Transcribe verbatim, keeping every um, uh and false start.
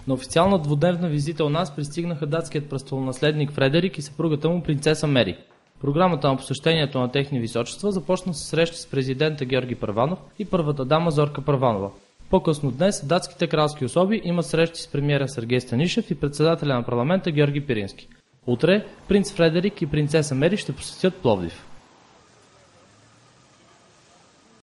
На официална двудневна визита у нас пристигнаха датският престолонаследник Фредерик и съпругата му принцеса Мери. Програмата на посещението на техни височества започна с среща с президента Георги Парванов и първата дама Зорка Парванова. По-късно днес датските кралски особи имат срещи с премиера Сергей Станишев и председателя на парламента Георги Пирински. Утре принц Фредерик и принцеса Мери ще посетят Пловдив.